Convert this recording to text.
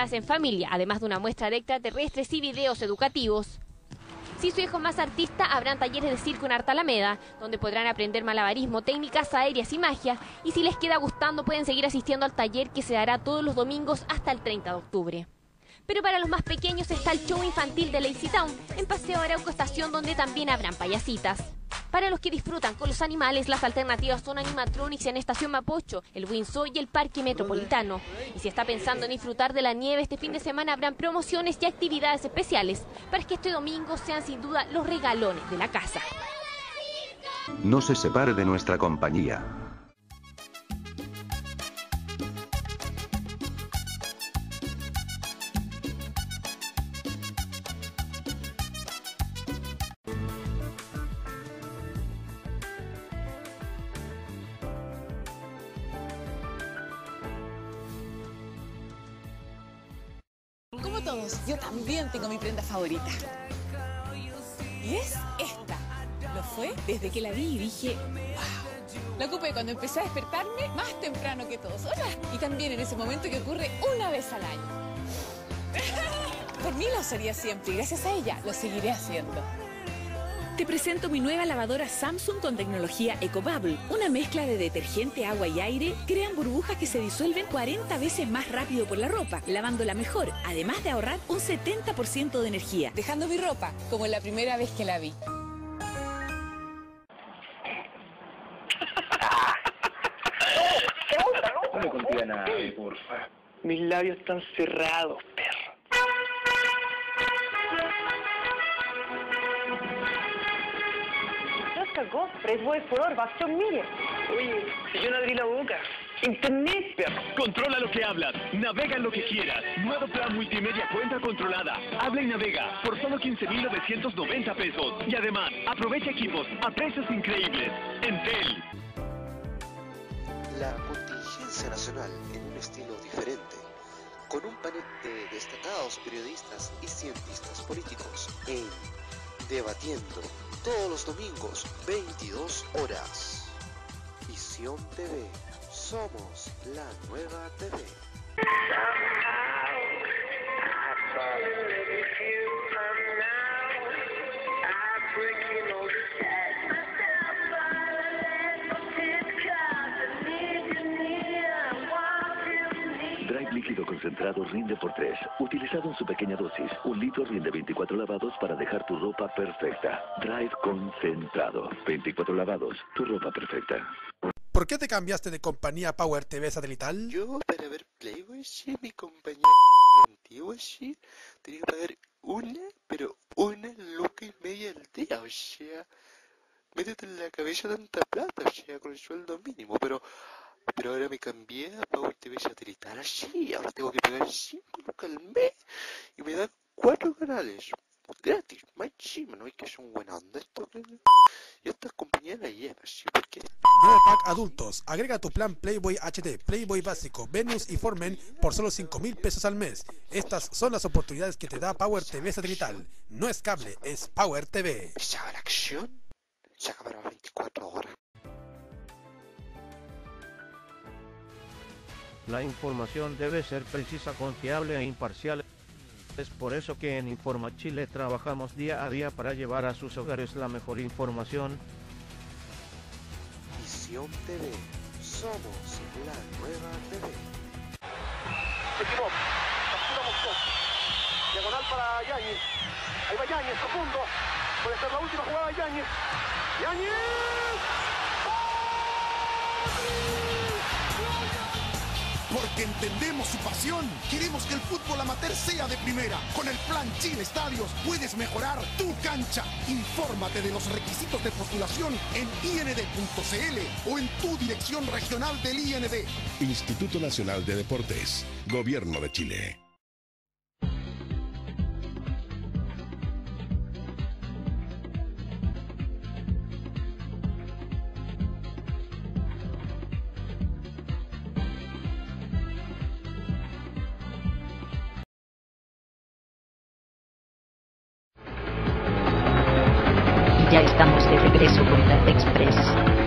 en familia, además de una muestra de extraterrestres y videos educativos. Si su hijo es más artista, habrán talleres de circo en Arta Alameda, donde podrán aprender malabarismo, técnicas aéreas y magia. Y si les queda gustando, pueden seguir asistiendo al taller que se dará todos los domingos hasta el 30 de octubre. Pero para los más pequeños está el show infantil de Lazy Town, en Paseo Arauco Estación, donde también habrán payasitas. Para los que disfrutan con los animales, las alternativas son Animatronics en Estación Mapocho, el Windsor y el Parque Metropolitano. Y si está pensando en disfrutar de la nieve, este fin de semana habrán promociones y actividades especiales para que este domingo sean sin duda los regalones de la casa. No se separe de nuestra compañía. Como todos, yo también tengo mi prenda favorita. Y es esta. Lo fue desde que la vi y dije, wow. La ocupé cuando empecé a despertarme más temprano que todos. Hola. Y también en ese momento que ocurre una vez al año. Por mí lo usaría siempre y gracias a ella lo seguiré haciendo. Te presento mi nueva lavadora Samsung con tecnología EcoBubble. Una mezcla de detergente, agua y aire crean burbujas que se disuelven 40 veces más rápido por la ropa, lavándola mejor, además de ahorrar un 70% de energía. Dejando mi ropa como la primera vez que la vi. No me contiga nada, porfa. Mis labios están cerrados, perro. Oye, si yo no abrí la boca. Internet, perro. Controla lo que hablas, navega en lo que quieras. Nuevo plan multimedia cuenta controlada. Habla y navega por solo 15,990 pesos. Y además, aprovecha equipos a precios increíbles. Entel. La contingencia nacional en un estilo diferente, con un panel de destacados periodistas y cientistas políticos en Debatiendo, todos los domingos, 22 horas. Visión TV, somos la nueva TV. Drive líquido concentrado rinde por 3. Utilizado en su pequeña dosis, 1 litro rinde 24 lavados para dejar tu ropa perfecta. Drive concentrado. 24 lavados, tu ropa perfecta. ¿Por qué te cambiaste de compañía Power TV satelital? Yo para ver Playboy, sí, mi compañía antigua, sí, tenía que pagar una luca y media al día, o sea, métete en la cabeza tanta plata, o sea, con el sueldo mínimo, pero ahora me cambié a Power TV satelital, así, ahora tengo que pagar 5 lucas al mes y me dan 4 canales. Gratis, más encima, ¿no? Y que son buena onda esto. Y estas compañías la llevan, ¿sí? ¿Por qué? Nuevo pack adultos. Agrega tu plan Playboy HD, Playboy básico, Venus y Formen por solo 5,000 pesos al mes. Estas son las oportunidades que te da Power TV satelital. No es cable, es Power TV. Esa la acción se acabará 24 horas. La información debe ser precisa, confiable e imparcial. Es por eso que en Informa Chile trabajamos día a día para llevar a sus hogares la mejor información. Visión TV, somos la nueva TV. Se equivocó, captura Moscú. Diagonal para Yáñez. Ahí va Yáñez, profundo. Puede ser la última jugada de Yáñez. ¡Yáñez! Porque entendemos su pasión. Queremos que el fútbol amateur sea de primera. Con el plan Chile Estadios puedes mejorar tu cancha. Infórmate de los requisitos de postulación en ind.cl o en tu dirección regional del IND. Instituto Nacional de Deportes, Gobierno de Chile. Ya estamos de regreso con Data Express.